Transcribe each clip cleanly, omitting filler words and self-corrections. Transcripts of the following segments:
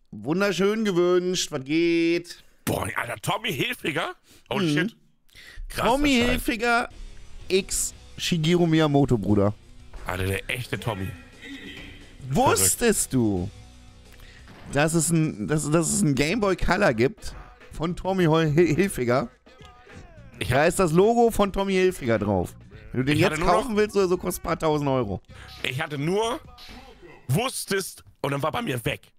Wunderschön gewünscht. Was geht? Boah, Alter, Tommy Hilfiger? Oh shit. Krass, Tommy Hilfiger x Shigeru Miyamoto, Bruder. Alter, der echte Tommy. Wusstest du, dass es ein Game Boy Color gibt von Tommy Hilfiger? Da ist das Logo von Tommy Hilfiger drauf. Wenn du den jetzt kaufen willst oder so, kostet ein paar tausend Euro. Ich hatte nur, wusstest, und dann war bei mir weg.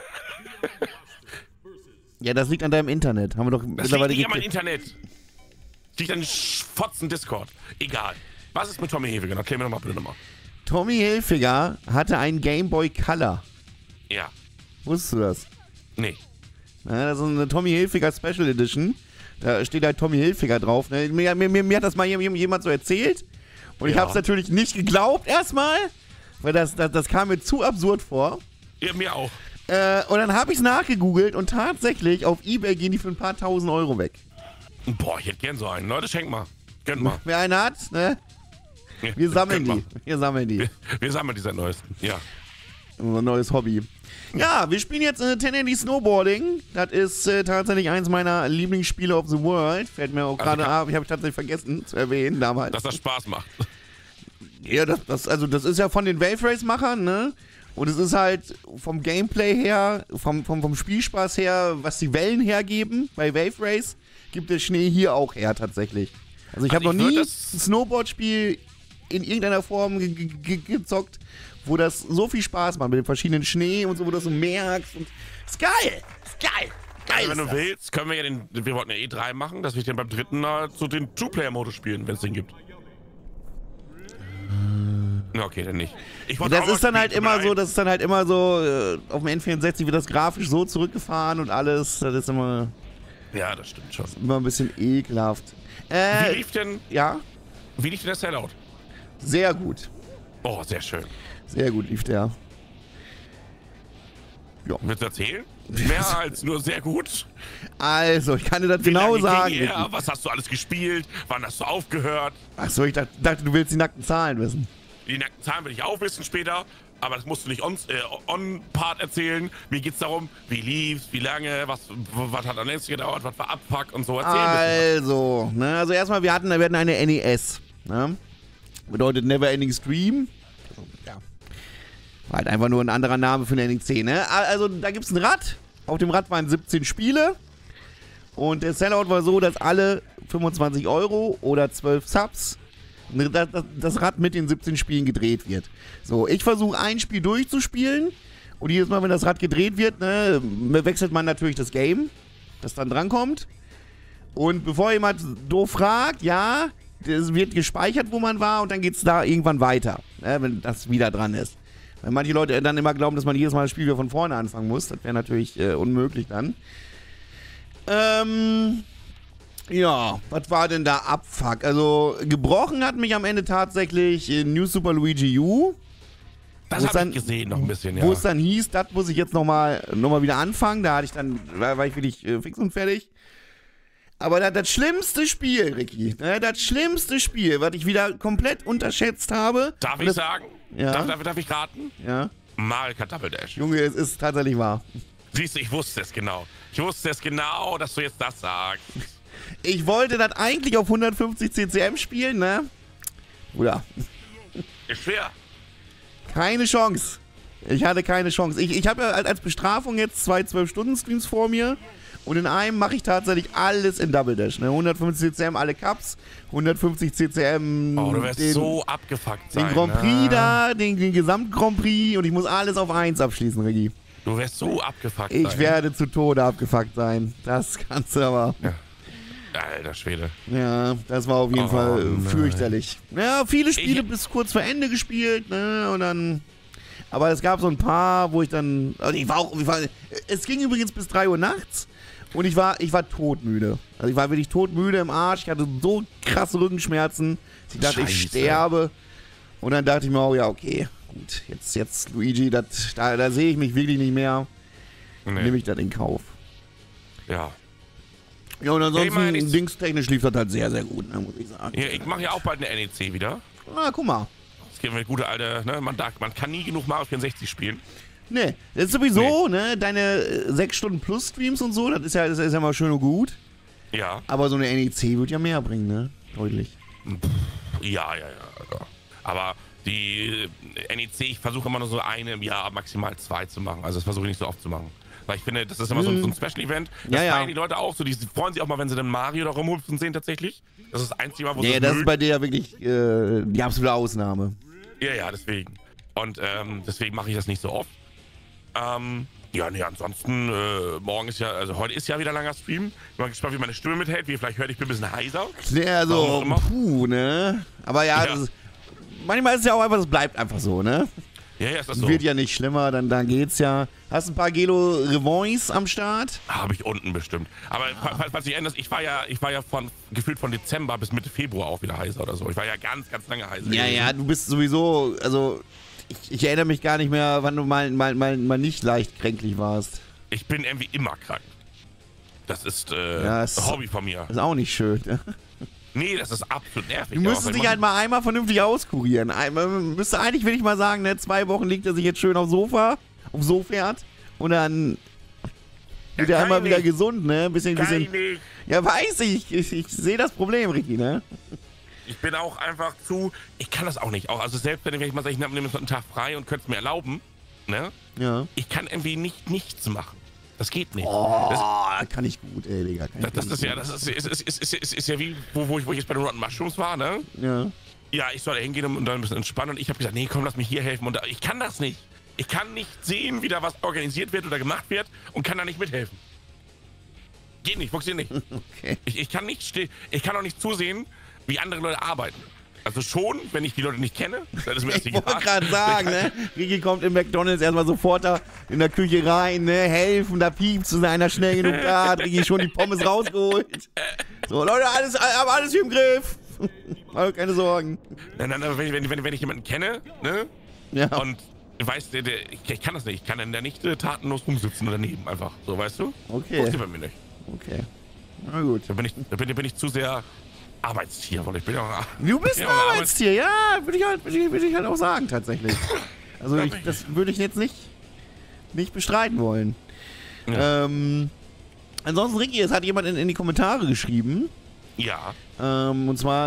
Ja, das liegt an deinem Internet. Haben wir doch das liegt nicht an meinem Internet. Das liegt an Fotzen Discord. Egal. Was ist mit Tommy Hilfiger? Erklär mir doch mal bitte nochmal. Tommy Hilfiger hatte einen Game Boy Color. Ja. Wusstest du das? Nee. Ja, das ist eine Tommy Hilfiger Special Edition. Da steht halt Tommy Hilfiger drauf. Ne? Mir hat das mal jemand so erzählt. Und ich habe es natürlich nicht geglaubt erstmal. Weil das kam mir zu absurd vor. Ja, mir auch. Und dann habe ich es nachgegoogelt und tatsächlich auf eBay gehen die für ein paar tausend Euro weg. Boah, ich hätte gern so einen. Leute, schenkt mal. Gönnt mal. Wer einen hat, ne? Wir sammeln die. Wir sammeln die. Wir sammeln die seit neuesten. Ja. Unser neues Hobby. Ja, wir spielen jetzt 1080 Snowboarding. Das ist tatsächlich eins meiner Lieblingsspiele of the World. Fällt mir auch gerade ab. Ich habe tatsächlich vergessen zu erwähnen damals. Dass das Spaß macht. Ja, das ist ja von den Wave Race-Machern, ne? Und es ist halt vom Gameplay her, vom Spielspaß her, was die Wellen hergeben bei Wave Race, gibt der Schnee hier auch her tatsächlich. Also ich habe noch nie ein Snowboard-Spiel in irgendeiner Form gezockt, wo das so viel Spaß macht mit dem verschiedenen Schnee und so, wo du das so merkst. Und ist geil! Ist geil! Geil! Also wenn du willst, können wir ja wir wollten ja E3 machen, dass wir dann beim dritten so den Two-Player-Modus spielen, wenn es den gibt. Okay, dann nicht. Das ist dann halt immer so, auf dem N64 wird das grafisch so zurückgefahren und alles, das ist immer... Ja, das stimmt schon. Immer ein bisschen ekelhaft. Wie lief denn... Ja? Wie lief denn der Sellout? Sehr gut. Oh, sehr schön. Sehr gut lief der. Ja. Willst du erzählen? Mehr als nur sehr gut. Also, ich kann dir das genau sagen. Was hast du alles gespielt? Wann hast du aufgehört? Achso, ich dachte, du willst die nackten Zahlen wissen. Die nackten Zahlen will ich auch wissen später, aber das musst du nicht on-part erzählen. Mir geht's darum, wie lief's, wie lange, was hat am längsten gedauert, was war Abfuck und so. Also erstmal, wir hatten eine NES. Ne? Bedeutet Never Ending Stream. Ja. War halt einfach nur ein anderer Name für eine NEC, ne? Also, da gibt's ein Rad. Auf dem Rad waren 17 Spiele. Und der Sellout war so, dass alle 25 Euro oder 12 Subs das Rad mit den 17 Spielen gedreht wird. So, ich versuche ein Spiel durchzuspielen. Und jedes Mal, wenn das Rad gedreht wird, ne, wechselt man natürlich das Game, das dann drankommt. Und bevor jemand doof fragt, ja, das wird gespeichert, wo man war. Und dann geht's da irgendwann weiter, ne, wenn das wieder dran ist. Weil manche Leute dann immer glauben, dass man jedes Mal das Spiel wieder von vorne anfangen muss. Das wäre natürlich unmöglich dann. Ja, was war denn da Abfuck? Also, gebrochen hat mich am Ende tatsächlich New Super Luigi U. Das habe ich gesehen noch ein bisschen, ja. Wo es dann hieß, das muss ich jetzt noch mal wieder anfangen. Da war ich wirklich fix und fertig. Aber das schlimmste Spiel, Ricky, das schlimmste Spiel, was ich wieder komplett unterschätzt habe. Darf ich sagen? Ja. Darf ich raten? Ja. Mario Kart Double Dash. Junge, es ist tatsächlich wahr. Siehst du, ich wusste es genau. Ich wusste es genau, dass du jetzt das sagst. Ich wollte das eigentlich auf 150 CCM spielen, ne? Bruder. Ist schwer. Keine Chance. Ich hatte keine Chance. Ich habe ja als Bestrafung jetzt 2 12-Stunden-Streams vor mir. Und in einem mache ich tatsächlich alles in Double Dash. Ne? 150 CCM alle Cups, 150 CCM. Oh, du wirst so abgefuckt sein. Den Grand Prix da, den Gesamt-Grand Prix. Und ich muss alles auf 1 abschließen, Reggie. Du wirst so abgefuckt sein. Ich werde zu Tode abgefuckt sein. Das kannst du aber. Ja. Alter Schwede. Ja, das war auf jeden Fall fürchterlich. Ja, viele Spiele bis kurz vor Ende gespielt, ne, und dann... Aber es gab so ein paar, wo ich dann... Also es ging übrigens bis 3 Uhr nachts und ich war todmüde. Also ich war wirklich todmüde im Arsch. Ich hatte so krasse Rückenschmerzen. Ich dachte, ich sterbe. Und dann dachte ich mir auch, ja, okay, gut, jetzt Luigi, da sehe ich mich wirklich nicht mehr. Nee. Nehme ich das in Kauf. Ja. Ja, und ansonsten, dingstechnisch lief das halt sehr, sehr gut, ne, muss ich sagen. Ja, ich mache ja auch bald eine NEC wieder. Ah, guck mal. Das gibt eine gute alte, ne, man kann nie genug Mario 64 spielen. Nee, das ist sowieso, ne, deine 6 Stunden plus Streams und so, das ist ja mal schön und gut. Ja. Aber so eine NEC wird ja mehr bringen, ne? Deutlich. Ja. Aber die NEC, ich versuche immer nur so eine im Jahr, maximal 2 zu machen. Also das versuche ich nicht so oft zu machen. Weil ich finde, das ist immer so ein Special-Event. Das feiern die Leute auch so. Die freuen sich auch mal, wenn sie den Mario da rumhupfen sehen tatsächlich. Das ist das einzige Mal, wo sie das ist bei dir ja wirklich die absolute Ausnahme. Ja, deswegen. Und deswegen mache ich das nicht so oft. Ansonsten, morgen ist ja, also heute ist ja wieder langer Stream. Ich bin mal gespannt, wie meine Stimme mithält. Wie ihr vielleicht hört, ich bin ein bisschen heiser. Ja, so, ne? Aber ja. Manchmal ist es ja auch einfach, das bleibt einfach so, ne? Ja, ist das so. Wird ja nicht schlimmer, dann geht's ja. Hast ein paar Gelo Revanches am Start? Habe ich unten bestimmt. Aber falls sich ändert, ich war ja gefühlt von Dezember bis Mitte Februar auch wieder heiser oder so. Ich war ja ganz, ganz lange heiser. Ja, du bist sowieso, also ich erinnere mich gar nicht mehr, wann du mal nicht leicht kränklich warst. Ich bin irgendwie immer krank. Das ist ein Hobby von mir. Ist auch nicht schön. Nee, das ist absolut nervig. Du müsstest dich halt mal einmal vernünftig auskurieren. Müsste eigentlich, will ich mal sagen, ne, 2 Wochen liegt er sich jetzt schön aufs Sofa und dann wird er einmal wieder gesund, ne? Ein bisschen. Ja, weiß ich. Ich sehe das Problem, Ricky, ne? Ich bin auch einfach ich kann das auch nicht. Also selbst wenn ich mal sage, ich nehme einen Tag frei und könnte es mir erlauben, ne? Ja. Ich kann irgendwie nichts machen. Das geht nicht. Das kann ich gut, ey, Digga. Das ist ja wie, wo ich jetzt bei den Rotten Mushrooms war, ne? Ja. Ja, ich soll da hingehen und dann ein bisschen entspannen. Und ich habe gesagt, nee, komm, lass mich hier helfen. Und ich kann das nicht. Ich kann nicht sehen, wie da was organisiert wird oder gemacht wird und kann da nicht mithelfen. Geht nicht, funktioniert nicht. Okay. Ich kann auch nicht zusehen, wie andere Leute arbeiten. Also schon, wenn ich die Leute nicht kenne, dann ist mir das egal. Ich wollte gerade sagen, ne? Ricky kommt im McDonalds erstmal sofort da in der Küche rein, ne? Helfen, da piepst zu einer schnell genug da, hat Ricky schon die Pommes rausgeholt. So, Leute, alles hier im Griff. Mach keine Sorgen. Nein, wenn ich jemanden kenne, ne? Ja. Und weiß, ich kann das nicht. Ich kann dann nicht tatenlos rumsitzen daneben einfach. So, weißt du? Okay. Funktioniert bei mir nicht. Okay. Na gut. Da bin ich zu sehr Arbeitstier, weil ich bin ja. Du bist ein Arbeitstier, ja, würde ich halt auch sagen, tatsächlich. Also das würde ich jetzt nicht bestreiten wollen. Ja. Ansonsten, Ricky, es hat jemand in die Kommentare geschrieben. Ja. Und zwar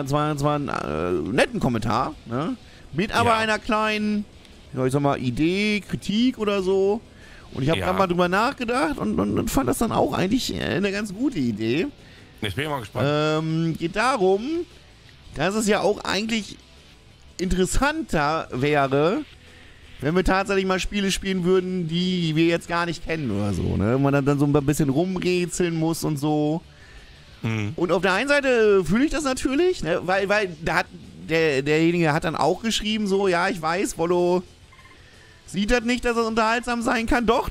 einen netten Kommentar, ne? Mit aber einer kleinen, ich sag mal, Idee, Kritik oder so. Und ich habe gerade mal drüber nachgedacht und fand das dann auch eigentlich eine ganz gute Idee. Ich bin mal gespannt. Geht darum, dass es ja auch eigentlich interessanter wäre, wenn wir tatsächlich mal Spiele spielen würden, die wir jetzt gar nicht kennen oder so, ne? Man dann so ein bisschen rumrätseln muss und so. Und auf der einen Seite fühle ich das natürlich, ne? Weil da hat derjenige hat dann auch geschrieben, so, ja, ich weiß, Wollo sieht das nicht, dass es unterhaltsam sein kann. Doch.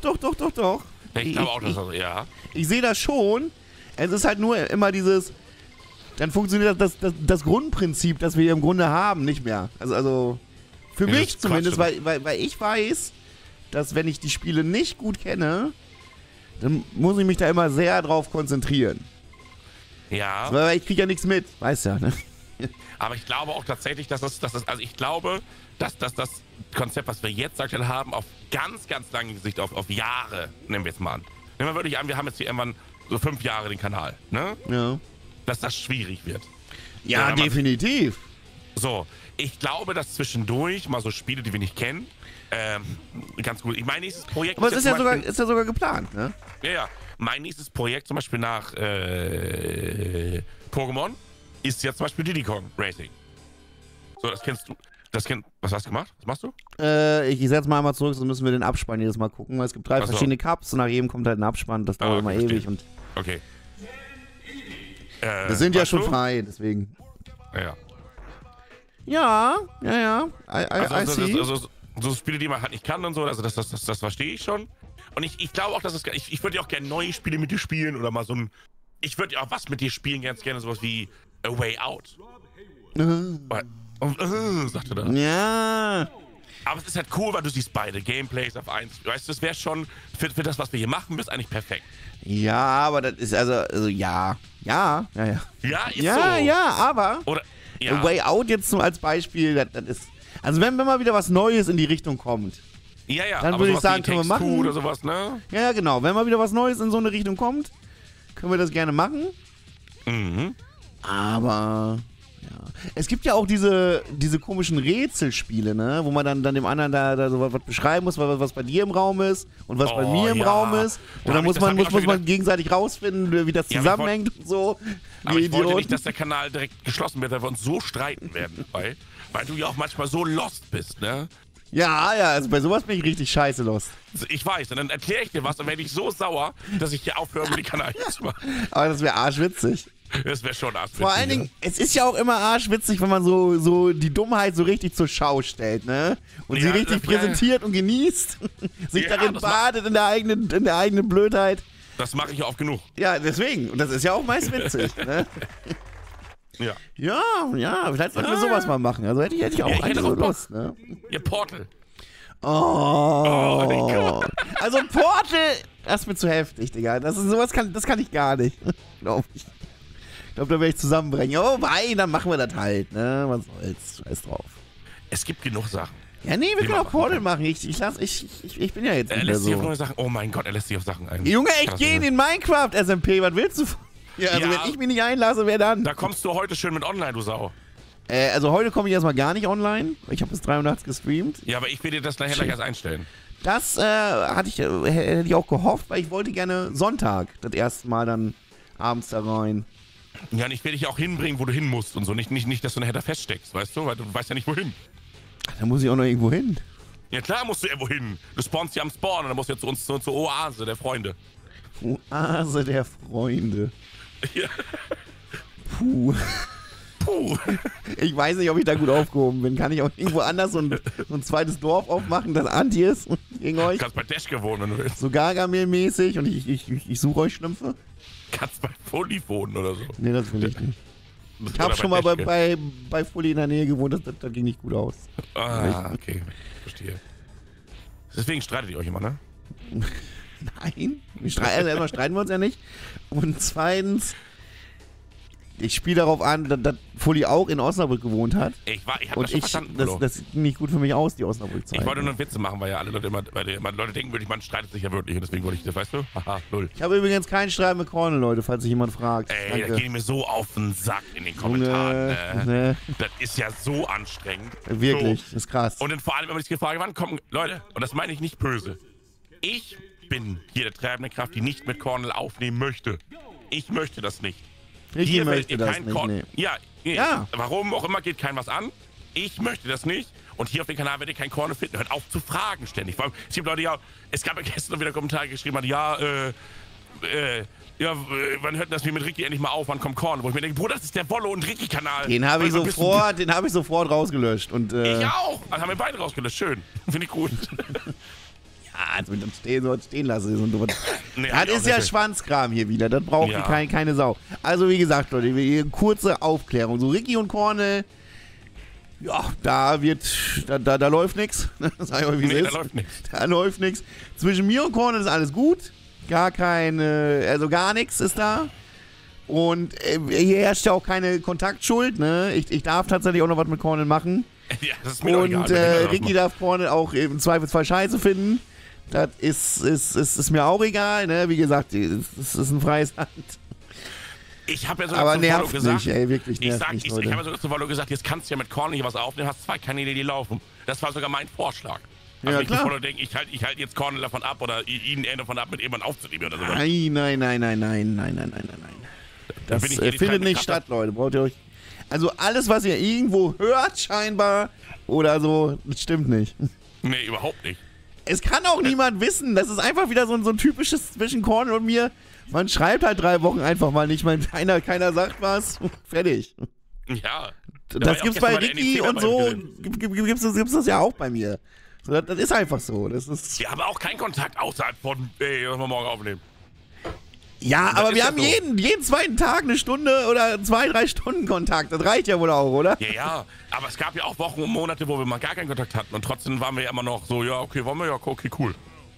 Ich glaube auch, dass das, Ich sehe das schon. Es ist halt nur immer dieses, dann funktioniert das Grundprinzip, das wir im Grunde haben, nicht mehr. Also für mich zumindest, weil ich weiß, dass wenn ich die Spiele nicht gut kenne, dann muss ich mich da immer sehr drauf konzentrieren. Ja. Weil ich kriege ja nichts mit, weißt ja, ne? Aber ich glaube auch tatsächlich, dass ich glaube, dass das Konzept, was wir jetzt aktuell haben, auf ganz, ganz lange Sicht, auf Jahre, nehmen wir jetzt mal an. Nehmen wir wirklich an, wir haben jetzt hier irgendwann so 5 Jahre den Kanal, ne? Ja. Dass das schwierig wird. Ja, definitiv. So, ich glaube, dass zwischendurch mal so Spiele, die wir nicht kennen, ganz gut. Mein nächstes Projekt aber es ist ja sogar geplant, ne? Ja. Mein nächstes Projekt zum Beispiel nach Pokémon ist jetzt zum Beispiel Diddy Kong Racing. So, das kennst du. Was hast du gemacht? Was machst du? Ich setze mal einmal zurück, sonst müssen wir den Abspann jedes Mal gucken, weil es gibt 3 verschiedene Cups und nach jedem kommt halt ein Abspann, das dauert immer ewig und. Okay. Wir sind ja schon frei, deswegen. Ja. Ja. Also so Spiele, die man halt nicht kann und so, also das verstehe ich schon. Und ich glaube auch, dass es. Ich würde ja auch gerne neue Spiele mit dir spielen oder mal so ein. Ich würde ja auch was mit dir spielen, ganz gerne sowas wie A Way Out. Sagte da. Ja. Aber es ist halt cool, weil du siehst beide Gameplays auf 1. Weißt du, das wäre schon für das, was wir hier machen, ist eigentlich perfekt. Ja, aber das ist also ja. Ja, ist so. Aber oder, A Way Out jetzt so als Beispiel, das ist. Also wenn mal wieder was Neues in die Richtung kommt, Ja, dann würde ich sagen, können wir machen. Oder sowas, ne? Ja, genau. Wenn mal wieder was Neues in so eine Richtung kommt, können wir das gerne machen. Mhm. Aber, ja. Es gibt ja auch diese komischen Rätselspiele, ne? Wo man dann dem anderen da so was beschreiben muss, was bei dir im Raum ist und was bei mir im Raum ist. Und dann muss man gegenseitig rausfinden, wie das zusammenhängt und so. Aber ich wollte nicht, dass der Kanal direkt geschlossen wird, weil wir uns so streiten werden dabei. Weil du ja auch manchmal so lost bist, ne? Ja, also bei sowas bin ich richtig scheiße lost. Ich weiß, und dann erkläre ich dir was und werde ich so sauer, dass ich hier aufhöre, den Kanal zu machen. Aber das wäre arschwitzig. Das wäre schon arschwitzig. Vor allen Dingen, es ist ja auch immer arschwitzig, wenn man so die Dummheit so richtig zur Schau stellt, ne? Und sie richtig präsentiert und genießt, sich darin badet in der eigenen Blödheit. Das mache ich ja oft genug. Ja, deswegen. Und das ist ja auch meist witzig, ne? Ja, vielleicht sollten wir sowas mal machen. Also hätte ich auch eigentlich so Lust, ne? Ja, Portal. Oh. Also Portal, das ist mir zu heftig, Digga. Das kann ich gar nicht. Glaube ich. Ich glaube, da werde ich zusammenbrechen. Oh, nein, dann machen wir das halt, ne? Was soll's? Scheiß drauf. Es gibt genug Sachen. Ja, nee, wir können auch Portal machen. Ich bin ja jetzt nicht mehr so. Er lässt sich auf neue Sachen. Oh mein Gott, er lässt sich auf Sachen ein. Junge, ich gehe in den Minecraft SMP. Was willst du? Ja, also wenn ich mich nicht einlasse, wer dann? Da kommst du heute schön mit online, du Sau. Also heute komme ich erstmal gar nicht online. Ich habe bis 3 Uhr nachts gestreamt. Ja, aber ich will dir das nachher gleich erst einstellen. Das hätte ich auch gehofft, weil ich wollte gerne Sonntag das erste Mal dann abends da rein. Ja, und ich will dich auch hinbringen, wo du hin musst und so. Nicht, dass du nachher da feststeckst, weißt du? Weil du weißt ja nicht, wohin. Da muss ich auch noch irgendwo hin. Ja, klar musst du irgendwo hin. Du spawnst ja am Spawn und dann musst du ja zur Oase der Freunde. Oase der Freunde. Ja. Puh. Ich weiß nicht, ob ich da gut aufgehoben bin. Kann ich auch irgendwo anders so ein zweites Dorf aufmachen, das Anti ist gegen euch? Du kannst bei Dashke wohnen, wenn du willst. So Gargamel-mäßig und ich suche euch Schlümpfe? Kannst bei Fully wohnen oder so. Nee, das will ich nicht. Ich habe schon mal bei Fully in der Nähe gewohnt, das ging nicht gut aus. Ah, okay. Verstehe. Deswegen streitet ihr euch immer, ne? Nein. Erstmal streiten wir uns ja nicht. Und zweitens, ich spiele darauf an, dass Fully auch in Osnabrück gewohnt hat. Ich hab das schon verstanden. Das ging nicht gut für mich aus, die Osnabrück-Zeit. Ich wollte nur Witze machen, weil ja alle Leute immer, Leute denken wirklich, man streitet sich ja wirklich. Und deswegen wollte ich das, weißt du? Haha, null. Ich habe übrigens keinen Streit mit Cornel, Leute, falls sich jemand fragt. Ey, da gehen mir so auf den Sack in den Kommentaren. Nee. Das ist ja so anstrengend. Wirklich, das ist krass. Und dann vor allem, wenn man sich gefragt, wann kommen, Leute, und das meine ich nicht böse. Ich bin hier der treibende Kraft, die nicht mit Cornel aufnehmen möchte. Ich möchte das nicht. Ich möchte das nicht, nee. Ja, warum auch immer geht kein was an. Ich möchte das nicht. Und hier auf dem Kanal werdet ihr kein Cornel finden. Hört auf zu fragen ständig. Vor allem, es gibt Leute, es gab ja gestern wieder Kommentare geschrieben, wann hört das wie mit Ricky endlich mal auf, wann kommt Cornel? Wo ich mir denke, Bruder, das ist der Wolle- und Ricky-Kanal. Den habe ich sofort rausgelöscht. Und, ich auch. Also haben wir beide rausgelöscht. Schön. Finde ich gut. Also mit dem stehen lassen. Nee, das ist ja Schwanzkram hier wieder. Das braucht keine Sau. Also wie gesagt, Leute, kurze Aufklärung. So Ricky und Cornel, ja, da läuft nichts. Sag ich euch, wie es ist. Da läuft nichts. Zwischen mir und Cornel ist alles gut. Gar nichts ist da. Und hier herrscht ja auch keine Kontaktschuld, ne? Ich darf tatsächlich auch noch was mit Cornel machen. Ja, das ist mir und egal, Ricky darf Cornel auch im Zweifelsfall scheiße finden. Das ist mir auch egal, ne? Wie gesagt, es ist ein freies Land. Ich habe ja sogar aber zu nervt Follow nicht, ey, wirklich nervt nicht, Leute. Ich habe ja sogar zu Follow gesagt, jetzt kannst du ja mit Cornel hier was aufnehmen, hast 2 Kanäle, die laufen. Das war sogar mein Vorschlag. Also ja, klar. Ich halt jetzt Cornel davon ab oder ihn davon ab, mit jemandem aufzunehmen oder so. Nein. Das findet nicht statt, Leute. Braucht ihr euch... Also alles, was ihr irgendwo hört, scheinbar, oder so, das stimmt nicht. Nee, überhaupt nicht. Es kann auch niemand wissen. Das ist einfach wieder so ein typisches zwischen Cornel und mir. Man schreibt halt 3 Wochen einfach mal nicht. Keiner sagt was. Fertig. Ja. Das gibt's bei Ricky und so. Gibt's das ja auch bei mir. So, das ist einfach so. Wir haben auch keinen Kontakt außerhalb von, was wir morgen aufnehmen. Ja, aber wir haben jeden zweiten Tag eine Stunde oder 2-3 Stunden Kontakt. Das reicht ja wohl auch, oder? Ja, aber es gab ja auch Wochen und Monate, wo wir mal gar keinen Kontakt hatten. Und trotzdem waren wir ja immer noch so, ja, okay, wollen wir, ja, okay, cool.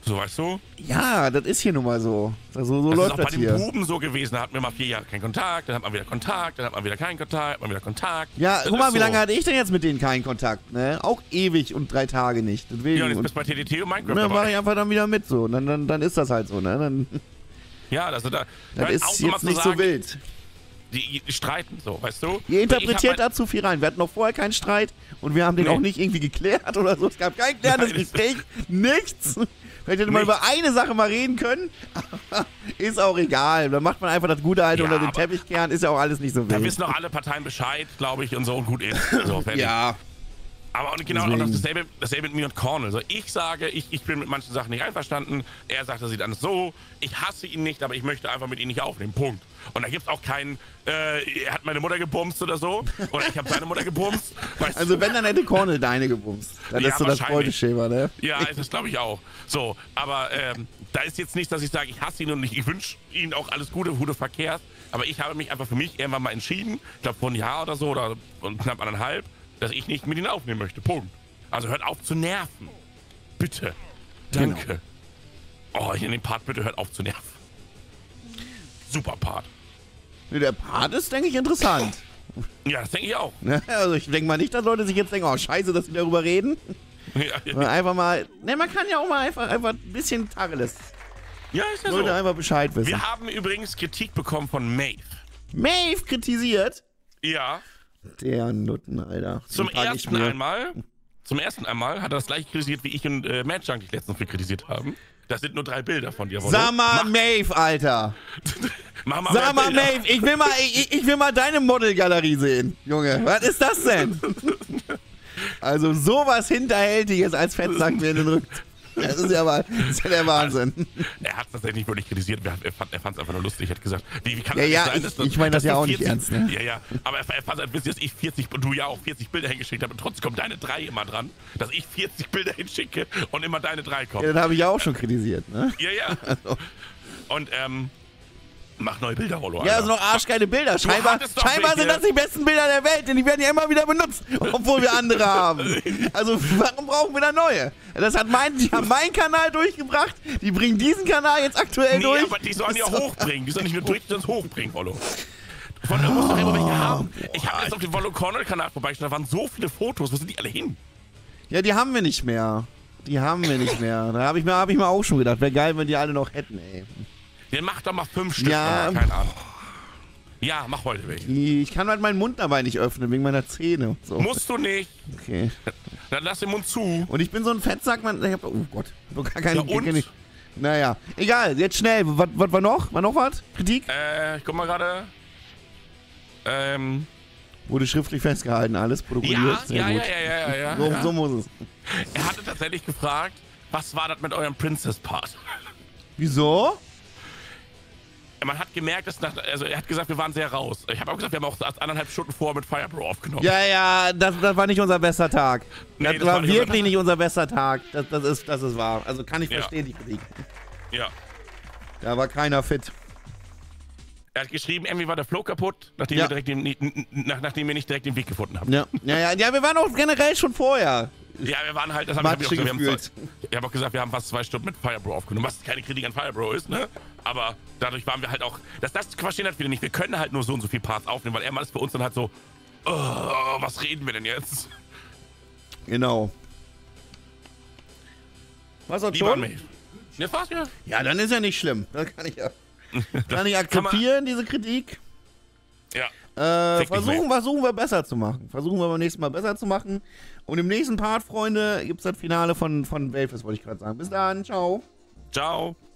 So, weißt du? Ja, das ist hier nun mal so. So das läuft das ist auch bei hier. den Buben so gewesen. Da hatten wir mal 4 Jahre keinen Kontakt, dann hat man wieder Kontakt, dann hat man wieder keinen Kontakt, dann wieder Kontakt. Ja, das guck mal, wie so. lange hatte ich denn jetzt mit denen keinen Kontakt, ne? Auch ewig und 3 Tage nicht. Deswegen, Ja, und jetzt bist du bei TDT und Minecraft dann mache dabei. ich einfach dann wieder mit so. Dann ist das halt so, ne? Dann, Ja, also da das ist jetzt nicht so wild. Die streiten so, weißt du? Ihr interpretiert da zu viel rein. Wir hatten noch vorher keinen Streit und wir haben den auch nicht irgendwie geklärt oder so. Es gab kein klärendes Gespräch, nichts. Vielleicht hätte man über eine Sache mal reden können. Ist auch egal. Dann macht man einfach das gute Alte unter den Teppich kehren. Ist ja auch alles nicht so wild. Da wissen auch alle Parteien Bescheid, glaube ich, und so und gut ist. So, fertig. Ja. Aber und genau und dasselbe mit mir und Cornel. So, ich sage, ich bin mit manchen Sachen nicht einverstanden. Er sagt, er sieht alles so. Ich hasse ihn nicht, aber ich möchte einfach mit ihm nicht aufnehmen. Punkt. Und da gibt es auch keinen, er hat meine Mutter gebumst oder so. Oder ich habe seine Mutter gebumst. Also wenn, dann hätte Cornel deine gebumst. Dann ist so das Beuteschema, ne? Ja, das glaube ich auch. So, aber da ist jetzt nicht, dass ich sage, ich hasse ihn und ich wünsche ihm auch alles Gute Verkehrs. Aber ich habe mich einfach für mich irgendwann mal entschieden, ich glaube vor einem Jahr oder so, oder knapp 1,5, dass ich nicht mit ihm aufnehmen möchte. Punkt. Also hört auf zu nerven. Bitte. Danke. Genau. Oh, in dem Part, bitte hört auf zu nerven. Super Part. Der Part ist, denke ich, interessant. Ja, das denke ich auch. Also ich denke mal nicht, dass Leute sich jetzt denken, oh scheiße, dass sie darüber reden. Ja. Einfach mal, ne, man kann ja auch mal einfach ein bisschen Tacheles. Ja, ist ja Leute so. einfach Bescheid wissen. Wir haben übrigens Kritik bekommen von Maeve. Maeve kritisiert? Ja. Der Nutten, Alter. Zum ersten einmal hat er das gleiche kritisiert, wie ich und Mad Junkie letztens kritisiert haben. Das sind nur 3 Bilder von dir. Sag mal, Maeve, Alter. Sag mal, Maeve, ich will mal deine Modelgalerie sehen, Junge. Was ist das denn? Also sowas Hinterhältiges als Fettsack mir in den Rücken. Das ist ja der Wahnsinn. Er hat es tatsächlich nicht wirklich kritisiert, er fand es einfach nur lustig. Er hat gesagt, wie kann das sein, dass ich meine das ja auch 40, nicht ernst, ne? Ja, aber er fand es lustig, dass ich 40 und du ja auch 40 Bilder hingeschickt habe und trotzdem kommen deine 3 immer dran, dass ich 40 Bilder hinschicke und immer deine 3 kommen. Ja, das habe ich ja auch schon kritisiert, ne? Ja. Also. Und, mach neue Bilder, Rollo. Ja, also noch arschgeile Bilder. Scheinbar sind das die besten Bilder der Welt, denn die werden ja immer wieder benutzt, obwohl wir andere haben. Also warum brauchen wir da neue? Die haben meinen Kanal durchgebracht, die bringen diesen Kanal jetzt aktuell durch. Aber die sollen ja hochbringen. Die sollen nicht nur durch, die sollen hochbringen, Rollo. Von da musst du immer welche haben. Ich habe jetzt auf dem Rollo Cornel-Kanal vorbeigeschaut, da waren so viele Fotos. Wo sind die alle hin? Ja, die haben wir nicht mehr. Da habe ich mir auch schon gedacht, wäre geil, wenn die alle noch hätten, ey. Dann mach doch mal 5 Stück. Ja, keine Ahnung. Ja, mach heute welche. Ich kann halt meinen Mund dabei nicht öffnen, wegen meiner Zähne und so. Musst du nicht. Okay. Dann lass den Mund zu. Und ich bin so ein Fettsack, oh Gott. Ich hab gar keine, ja, und? Naja, egal, jetzt schnell. Was war noch? War noch was? Kritik? Ich guck mal gerade. Wurde schriftlich festgehalten, alles protokolliert. Ja. So muss es. Er hatte tatsächlich gefragt, was war das mit eurem Princess-Part? Wieso? Man hat gemerkt, er hat gesagt, wir waren sehr raus. Ich habe auch gesagt, wir haben auch 1,5 Stunden vorher mit Firebro aufgenommen. Ja, das war nicht unser bester Tag. Das war wirklich nicht unser bester Tag. Das ist wahr. Also kann ich verstehen, die Kritik. Ja. Da war keiner fit. Er hat geschrieben, irgendwie war der Flow kaputt, nachdem wir nicht direkt den Weg gefunden haben. Ja, wir waren auch generell schon vorher. Ja, wir waren halt, ich habe auch gesagt, wir haben fast 2 Stunden mit Firebro aufgenommen, was keine Kritik an Firebro ist, ne? Aber dadurch waren wir halt auch, das verstehen halt viele nicht, wir können halt nur so und so viele Parts aufnehmen, weil er mal ist für uns dann halt so, was reden wir denn jetzt? Genau. Was auch schon? Ja, war's ja. Ja, dann ist ja nicht schlimm. Das kann ich ja. Kann ich akzeptieren, diese Kritik. Ja. Versuchen wir besser zu machen. Versuchen wir beim nächsten Mal besser zu machen. Und im nächsten Part, Freunde, gibt es das Finale von Belfast, wollte ich gerade sagen. Bis dann, ciao. Ciao.